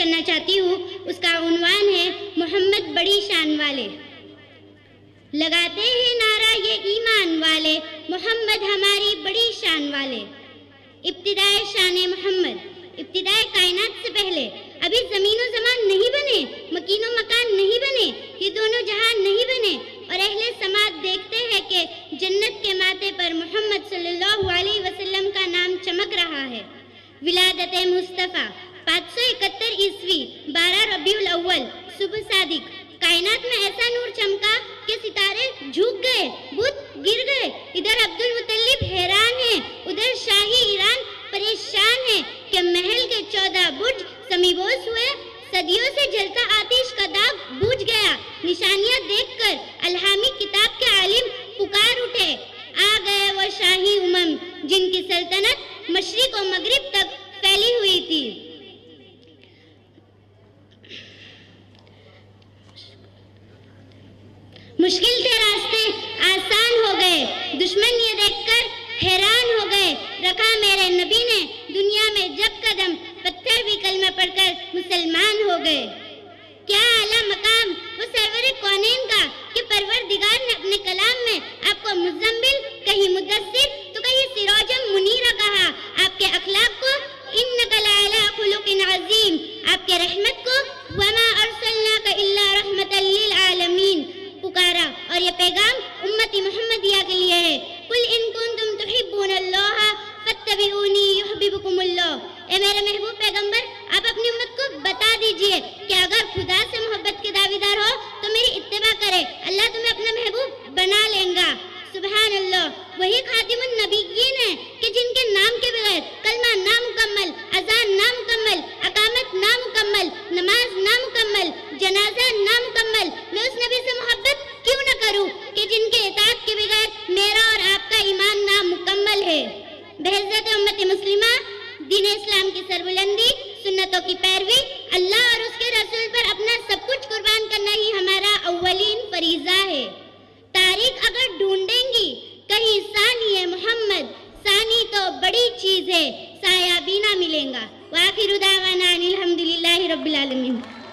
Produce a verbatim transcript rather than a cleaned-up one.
کرنا چاہتی ہوں، اس کا عنوان ہے محمد بڑی شان والے۔ لگاتے ہیں نعرہ یہ ایمان والے، محمد ہماری بڑی شان والے۔ ابتدائے شان محمد، ابتدائے کائنات سے پہلے ابھی زمین و زمان نہیں بنے، مکین و مکان نہیں بنے، یہ دونوں جہان نہیں بنے، اور اہل سماعت دیکھتے ہیں کہ جنت کے ماتھے پر محمد صلی اللہ علیہ وسلم کا نام چمک رہا ہے۔ ولادت مصطفیٰ پانچ سو اکہتر عیسوی بارہ ربیع الاول صبح صادق، کائنات میں ایسا نور چمکا کہ ستارے جھک گئے، بت گر گئے۔ ادھر عبد المطلب حیران ہے، ادھر شاہی ایران پریشان ہے کہ محل کے چودہ برج سمیبوس ہوئے، صدیوں سے جلتا آتش کا داغ بجھ گیا۔ نشانیاں دیکھ کر الہامی کتاب کے عالم پکار اٹھے، آ گئے وہ شاہی امم جن کی سلطنت مشرق و مغرب تک پھیلی ہوئی تھی۔ مشکل تھے راستے، آسان ہو گئے، دشمن یہ دیکھ کر حیران ہو گئے، رکھا میرے نبی نے دنیا میں جب قدم، پتھر بھی کلمہ پڑھ کر مسلمان ہو گئے۔ کیا اعلیٰ مقام وہ سرور کونین کا کہ پروردگار نے اپنے کلام میں آپ کو مزمل، کہیں مدثر تو کہیں سراجم منیرہ کہا۔ آپ کے اخلاق کو انک لعلی خلق عظیم، آپ کے رحمت کو وما ارسلناک الا رحمۃ للعالمین پکارا، اور یہ پیغام امتی محمدیہ کے لیے ہے۔ قل ان کنتم تحبون اللہ فاتبعونی یحببکم اللہ۔ اے میرے محبوب پیغمبر، آپ اپنی امت کو بتا دیجئے کہ اگر خدا سے محبت کے دعویدار ہو تو میری اتباع کرے، اللہ تمہیں اپنا محبوب بنا لیں گا۔ سبحان اللہ، وہی خاتم النبیین ہے کہ جن کے نام کے بغیر کلمہ نامکمل، اذان نامکمل، اقامت نامکمل، نماز نامکمل، جنازہ نامکمل۔ میں اس نبی سے محبت کیوں نہ کروں کہ جن کے اطاعت کے بغیر میرا اور آپ کا ایمان نامکمل ہے۔ بعزت امت مسلمہ، دین اسلام کی سربلندی، سنتوں کی پیروی، اللہ اور اس کے رسول پر اپنا سب کچھ قربان کرنا ہی ہمارا اولین فریضہ ہے۔ تاریخ اگر ڈھونڈیں گی کہیں ثانی محمد، ثانی تو بڑی چیز ہے، سایہ بھی نہ ملیں گا۔ وآخر دعوانا ان الحمدللہ رب العالمین۔